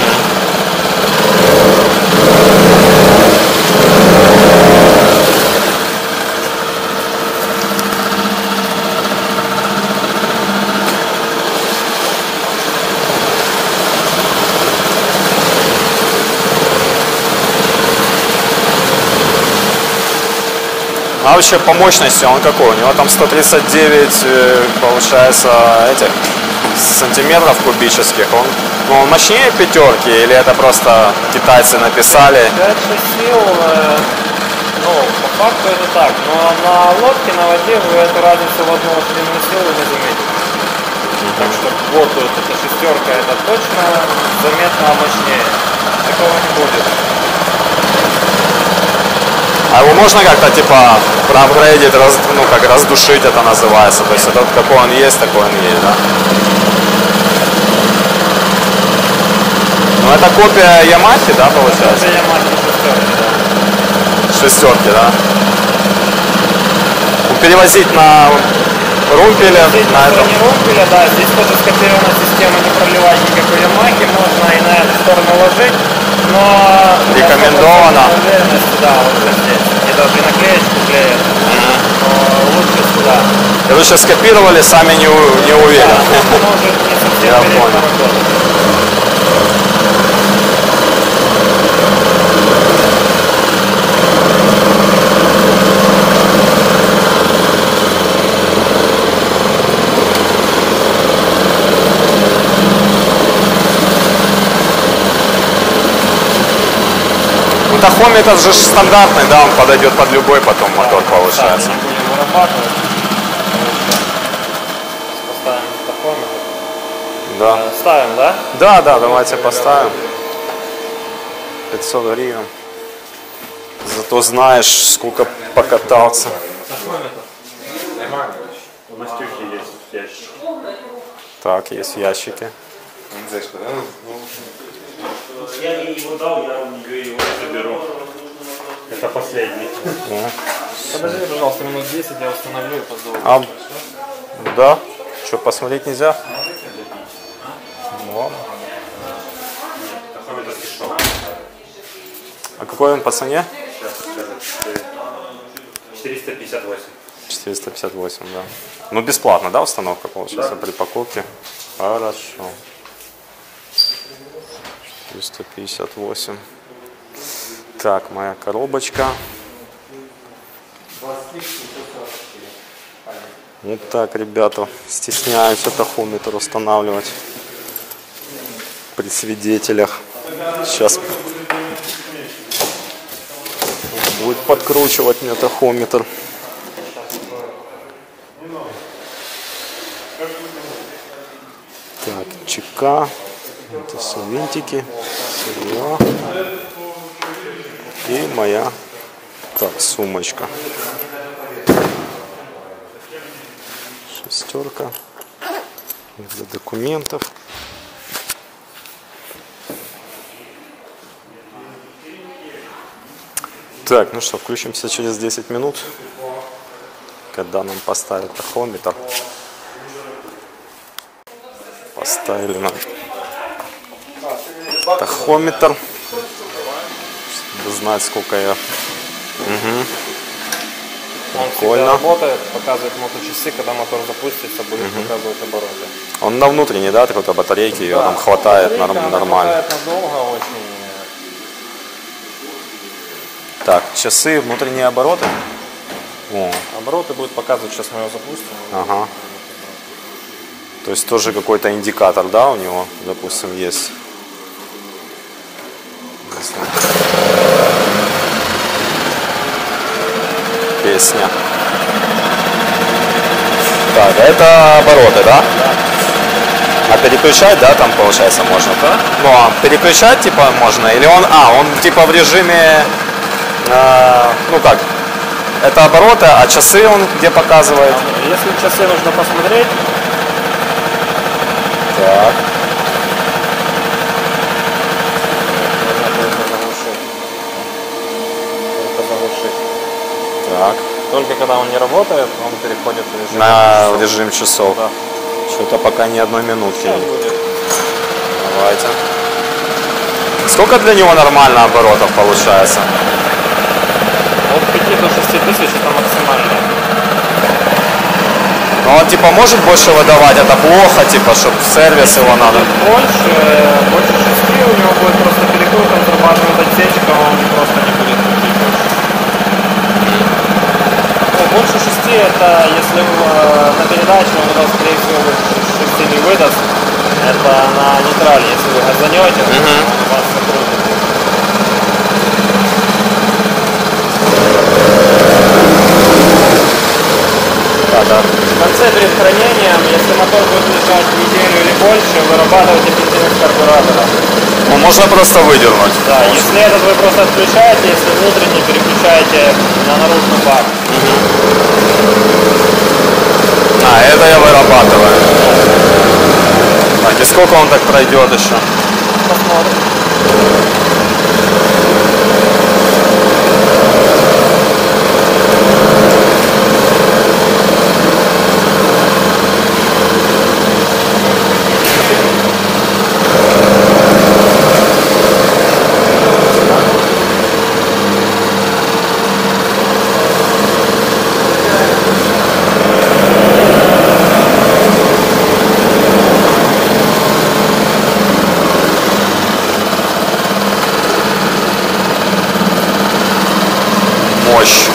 А вообще по мощности он какой? У него там 139, получается, этих сантиметров кубических. Он мощнее пятерки или это просто китайцы написали? 5-6 сил, ну, по факту это так. Но на лодке, на воде вы эту разницу в одну лошадиную силу не заметите. Так что вот тут эта шестерка, это точно заметно мощнее. Такого не будет. А его можно как-то типа проапгрейдить, ну как раздушить это называется. То есть это какой он есть, такой он есть, да? Ну это копия Ямахи, да, получается? Это Ямахи шестерки, да. Шестерки, да? Перевозить на румпеле, на этом. Не румпеля, да, здесь тоже скопирована система, не проливать никакой Ямахи, можно и на эту сторону ложить, но рекомендовано. Да, вот здесь. И даже наклеечку клеят, но лучше сюда. Короче, скопировали, сами не уверены. Да, может не совсем Я корректно понял. работать. Ну тахометр же стандартный, да, он подойдет под любой потом мотор, получается. Не будем вырабатывать. Поставим тахометр. Да. Ставим, да? Да, давайте поставим. 500 гривен. Зато знаешь, сколько покатался. У Настюхи есть ящик. Так, есть ящики. Я ей его дал, я у нее его заберу. Это последний. Подожди, пожалуйста, минут 10, я установлю и позову. А, да? Что, посмотреть нельзя? Ладно. Тахометр дешевый. А какой он по цене? Сейчас скажу. 458. 458, да. Ну, бесплатно, да, установка получается при покупке? Хорошо. 458. Так, моя коробочка. Вот так, ребята, стесняются тахометр устанавливать при свидетелях. Сейчас будет подкручивать мне тахометр. Так, ЧК. Это все винтики. Серьга. И моя, так, сумочка. Шестерка. Для документов. Так, ну что, включимся через 10 минут, когда нам поставят тахометр. Поставили нам тахометр, чтобы знать, сколько я. Он всегда работает, показывает моточасы, когда мотор запустится, будет показывать обороты. Он на внутренней, да, такой-то батарейки, ее там хватает нормально. Хватает надолго очень. Так, часы, внутренние обороты. О, Обороты будет показывать, сейчас мы его запустим. ага. То есть тоже какой-то индикатор, да, у него, допустим, есть. Песня. Так, это обороты, да? Да. А переключать, да, там получается можно? Да. Ну, а переключать типа можно? Или он, он типа в режиме, ну как, это обороты, а часы он где показывает? Если часы нужно посмотреть, Так. Так. только когда он не работает, он переходит в режим На часов. режим часов. Да. Что-то пока ни одной минутки. Сейчас будет. Давайте. Сколько для него нормально оборотов получается? От 5 до 6 тысяч это максимально. Ну он типа может больше выдавать, это плохо, типа, чтобы сервис его надо. Больше частей у него будет просто перекрут, он срабатывает отсечка, он просто не будет крутить больше. Ну, больше 6 это, если на передаче он у вас, скорее всего, 6 не выдаст, это на нейтрале, если вы газанете, он у вас закрутит. Да. В конце перед хранением, если мотор будет лежать неделю или больше, вырабатываете бензин из карбюратора. Ну, можно просто выдернуть. Да, если этот вы просто отключаете, если внутренний переключаете на наружный бак. А, это я вырабатываю. Так, и сколько он так пройдет еще? Посмотрим. Мощь.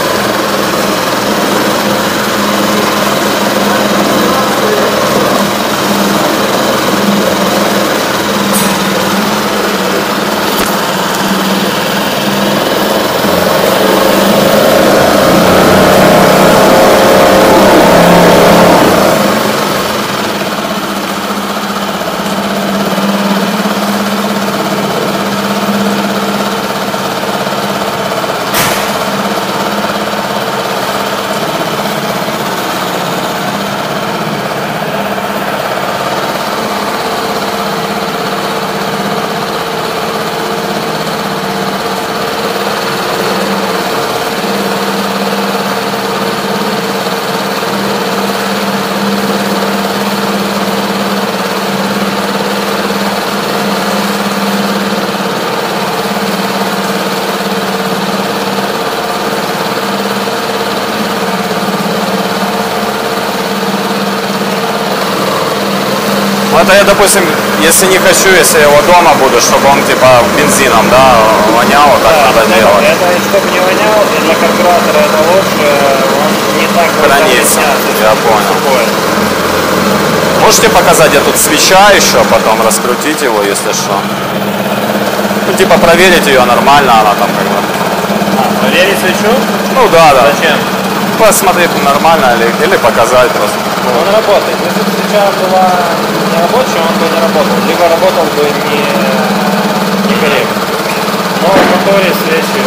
Это я, допустим, если не хочу, если я его дома буду, чтобы он типа бензином, да, вонял, так надо делать. Это чтобы не вонял, и для карбюратора это лучше, он не так Хранится, я понял. Сухой. Можете показать, где тут свеча еще, потом раскрутить его, если что. Ну, типа проверить ее нормально, она там как бы. Проверить свечу? Ну да, да. Зачем? Посмотреть, нормально или показать просто. Он работает. Если бы свеча была не рабочая, он бы не работал. Либо работал бы некорректно. Но в моторе свечи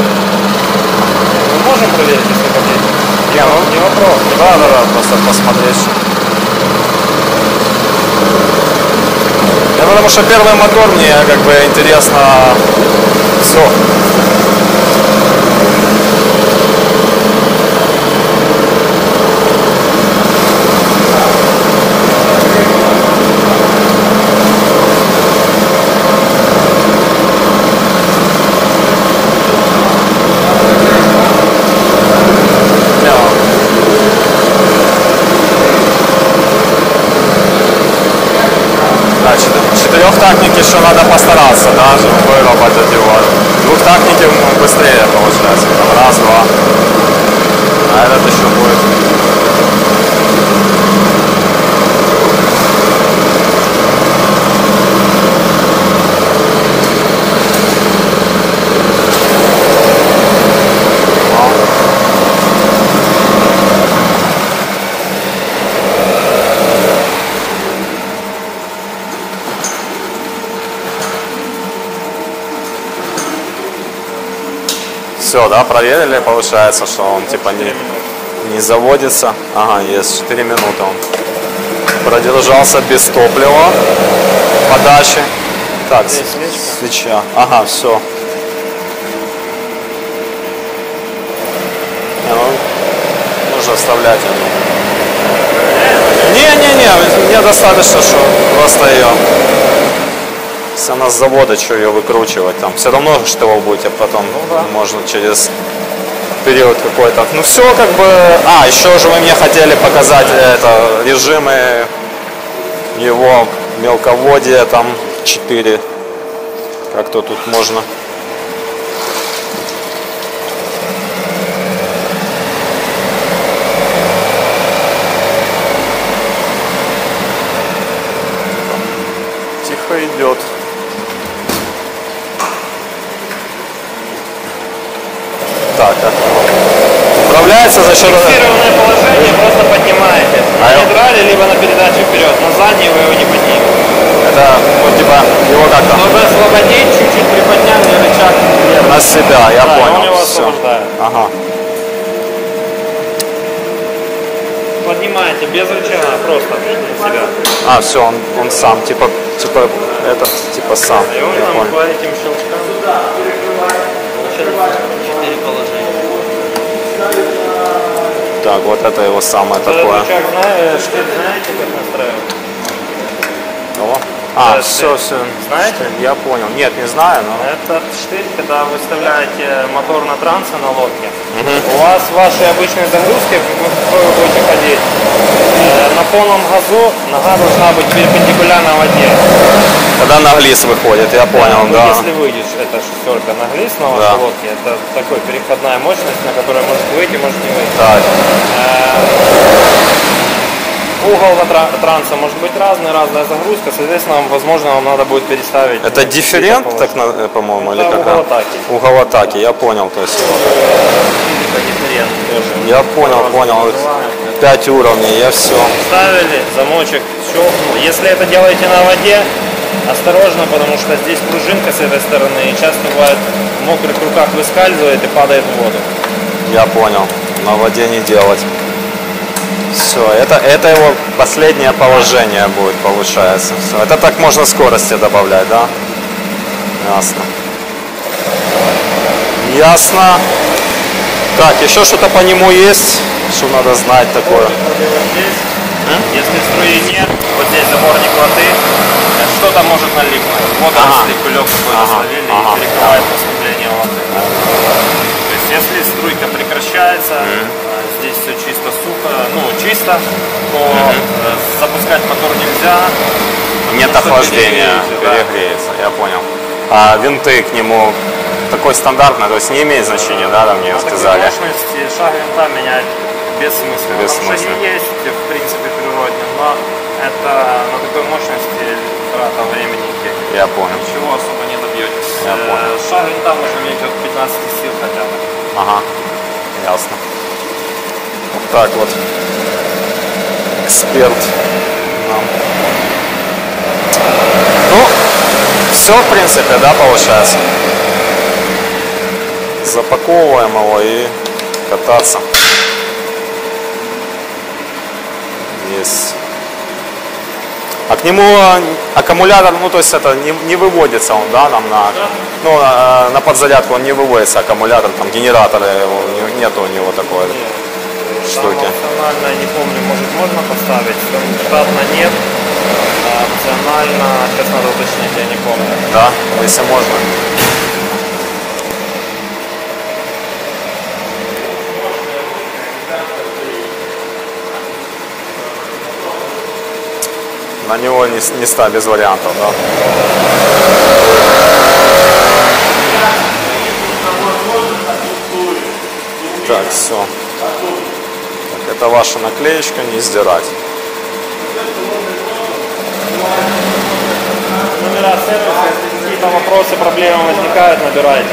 мы можем проверить, если хотите. Не вопрос. Да, да, да, просто посмотреть. Да, потому что первый мотор мне как бы интересно все. Четырехтактники еще надо постараться, да, чтобы выработать его. Двухтактники быстрее получается. Там раз, два. А этот еще будет. Все, да, проверили, получается, что он типа не заводится. Ага, есть 4 минуты он продержался без топлива подачи. Так, свеча. Ага, все. Нужно вставлять ее. Не-не-не, мне достаточно, что просто ее. Если она с завода, что ее выкручивать там. Все равно что вы будете потом, можно через период какой-то. Ну все как бы. А, еще же вы мне хотели показать это режимы его мелководья, там 4. Как-то тут можно. Тихо идет. Так, управляется за счет... Фиксированное положение просто поднимаете. На нейтрале, либо на передаче вперед. На задний вы его не поднимете. Это вот типа его как-то... Чтобы освободить, чуть-чуть приподняли рычаг влево. На себя, я Да, понял. он его Все. освобождает. Ага. Поднимаете без рычага, просто на себя. А, все, он сам, типа этот, типа сам. И он Я нам понял. по этим щелчкам получается 4 положения. Так, вот это его самое Этот такое. рычаг, штырь знаете, как настраивать? О. А, Да, все. знаете? Я понял. Нет, не знаю, но... Этот штырь, когда вы вставляете мотор на трансе на лодке, у вас в вашей обычной загрузке, вы будете ходить, на полном газу нога должна быть перпендикулярна воде. Когда на глис выходит, я понял, Ну, да. если выйдешь, это шестерка на глис на вашей Да. лодке, это такой переходная мощность, на которой может выйти, может не выйти. Так, Угол транса может быть разный, разная загрузка, соответственно, возможно, вам надо будет переставить. это дифферент, так, по-моему, или Это как? угол атаки. Угол атаки, я понял, то есть. Физика дифферент тоже. Я понял. Называют. 5 уровней, я все. Ставили, замочек щелкнул. Если это делаете на воде, осторожно, потому что здесь пружинка с этой стороны, и часто бывает в мокрых руках выскальзывает и падает в воду. Я понял. На воде не делать. Все, это его последнее положение будет, получается. Все, это так можно скорости добавлять, да? Ясно. Ясно. Так, еще что-то по нему есть, что надо знать такое. Здесь, если струи нет, вот здесь заборник воды, что-то может налипнуть. Водоросли, кулек какой-то словили и перекрывает поступление воды. То есть если струйка прекращается, здесь все чисто, сухо, чисто, то запускать мотор нельзя. Нет потому что охлаждения, перегреется, да. перегреется, я понял. А винты к нему такой стандартный, то есть не имеет значения, да, там мне На такой сказали. мощности шаг винта менять бессмысленно. Бессмысленно. Нарушение есть, в принципе, природне, но это на такой мощности трата времени и техники. Я понял. Ничего особо не добьетесь. Я понял. Шаг винта можно иметь от 15 сил хотя бы. Ага, ясно. Вот так вот. Эксперт нам. Ну, все в принципе, да, получается. Запаковываем его и кататься. Есть. А к нему аккумулятор, ну то есть это не выводится он, да, нам на подзарядку он не выводится аккумулятор, там генератора его, нету у него такой штуки. Там опционально, не помню, может можно поставить, штатно нет, а опционально, сейчас надо уточнить, я не помню. Да, если можно. На него не ста без вариантов, да. Так, все. Так, это ваша наклеечка, не сдирать. Номера сервиса, если какие-то вопросы, проблемы возникают, набирайте.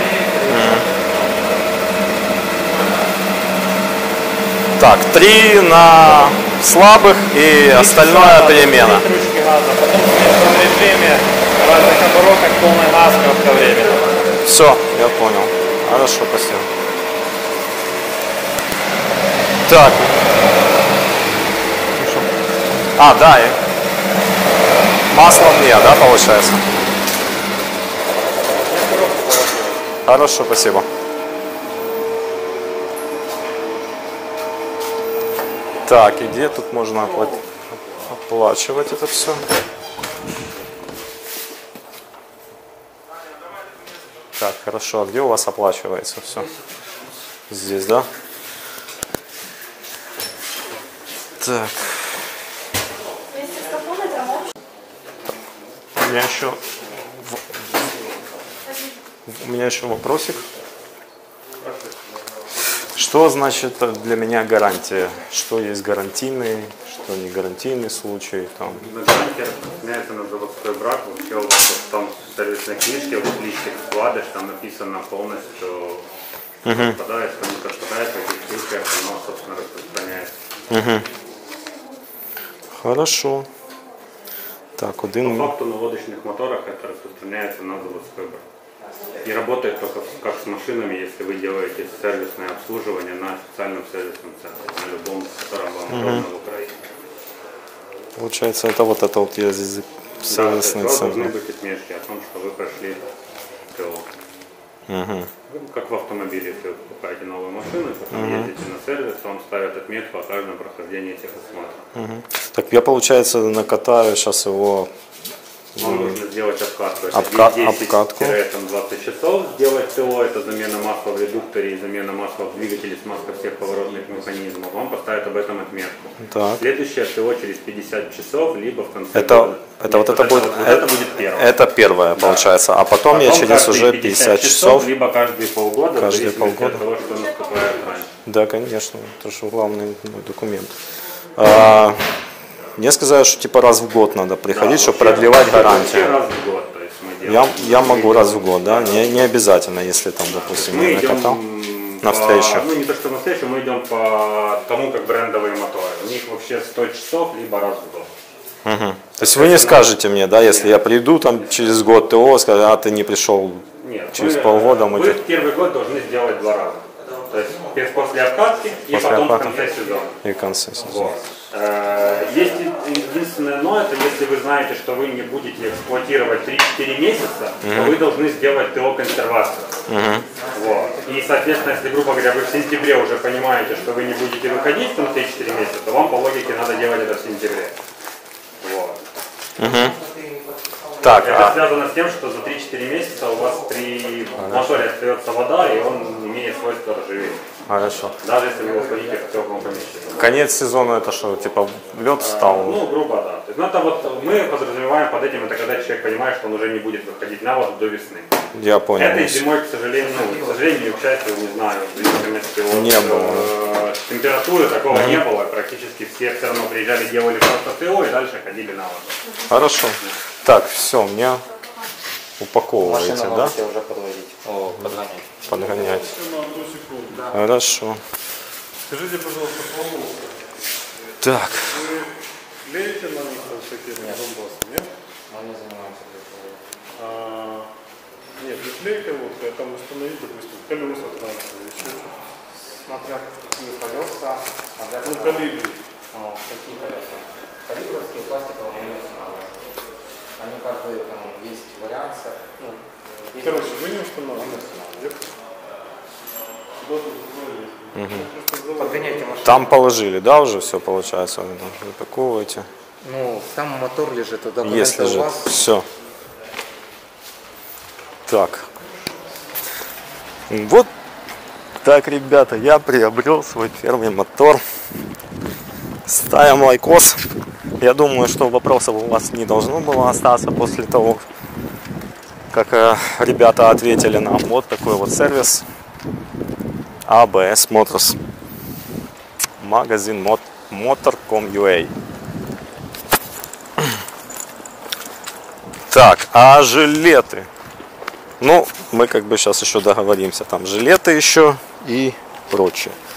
Так, 3 на слабых и остальное перемена. Ручки газа, потом в смешанном режиме разных оборотах полный газ, короткое время. Все, я понял. Хорошо, спасибо. Так. А, да, и масло мне, да, получается? Хорошо, спасибо. Так, и где тут можно оплачивать это все? Так, хорошо, а где у вас оплачивается все? Здесь, да? Так. У меня еще вопросик. Что значит для меня гарантия? Что есть гарантийный, что не гарантийный случай? Там. Гарантия распространяется на заводской брак. Вообще у вас там в сервисной книжке, в личных вкладыш, там написано полностью, попадает, что не попадает, в каких случаях оно, собственно, распространяется. Хорошо. Так, По факту на лодочных моторах это распространяется на заводской брак. И работает только как с машинами, если вы делаете сервисное обслуживание на официальном сервисном центре, на любом, котором вам удобно в Украине. Получается, это вот я здесь сервисный центр. Да, центр. должны быть отметки о том, что вы прошли ТО. Как в автомобиле, если вы покупаете новую машину, потом ездите на сервис, вам ставят отметку о каждом прохождении техосмотра. Так я, получается, накатаю сейчас его. Вам нужно сделать обкатку. Обкатку. 10-20 часов сделать ТО, это замена масла в редукторе и замена масла в двигателе, смазка всех поворотных механизмов. Вам поставят об этом отметку. Так. Следующее ТО через 50 часов, либо в конце это, года. Это будет первое. Это первое, получается. А потом я через уже 50 часов. Либо каждые полгода, каждые полгода. от того, что наступает раньше. Да, конечно. Это же главный документ. Мне сказали, что типа раз в год надо приходить, чтобы продлевать гарантию. Раз в год, то есть мы делаем. Я могу раз в год, да? Не обязательно, если там, допустим, мы я накатал. Навстречу. Ну не то, что навстречу, мы идем по тому, как брендовые моторы. У них вообще 100 часов, либо раз в год. То есть вы не скажете мне, да, если я приду там через год ТО, скажу, а ты не пришел. Нет, через полгода мы... Вы первый год должны сделать 2 раза. То есть после обкатки и потом в конце сезона. И в конце сезона. Вот. Есть единственное но, это если вы знаете, что вы не будете эксплуатировать 3-4 месяца, то вы должны сделать ТО консервацию. Вот. И, соответственно, если, грубо говоря, вы в сентябре уже понимаете, что вы не будете выходить там 3-4 месяца, то вам по логике надо делать это в сентябре. Вот. Так, это связано с тем, что за 3-4 месяца у вас при моторе остается вода, и он имеет свойство ржаветь. Хорошо. Даже если вы его храните в теплом помещении. Конец сезона это что, типа лед стал? Ну, грубо, да. То есть, ну, это вот мы подразумеваем под этим, это когда человек понимает, что он уже не будет выходить на воду до весны. Я понял. Этой зимой, к сожалению, к счастью, не знаю, в зависимости от не было. Температуры такого не было. Практически все равно приезжали, делали просто ТО и дальше ходили на воду. Хорошо. Так, все, мне упаковываете, Машину да? можете уже подвозить. Подгонять. Подгонять. Да. Хорошо. Скажите, пожалуйста, полу. Так. Вы клеите на них там всякие бомбосы, нет? Мы не занимаемся этой. Нет, не клейка, вот, а там установить, допустим, колеса трансфера, еще что-то. Смотря какие колеса, Ну, калибри. какие колеса. Калибровские, пластиковые не устанавливаются. Они каждый, там, есть вариация. Ну, есть Короче, вы не устанавливаете. Подгоняйте машину. Там положили, да, уже все получается? Вы упаковываете. Ну, там мотор лежит, документы Есть у лежит. вас. Все. Так. Вот так, ребята, я приобрел свой первый мотор. Ставим лайкос. Я думаю, что вопросов у вас не должно было остаться после того, как ребята ответили нам. Вот такой вот сервис. ABS Motors. Магазин motor.com.ua. Так, а жилеты? Ну, мы как бы сейчас еще договоримся. Там жилеты еще и прочее.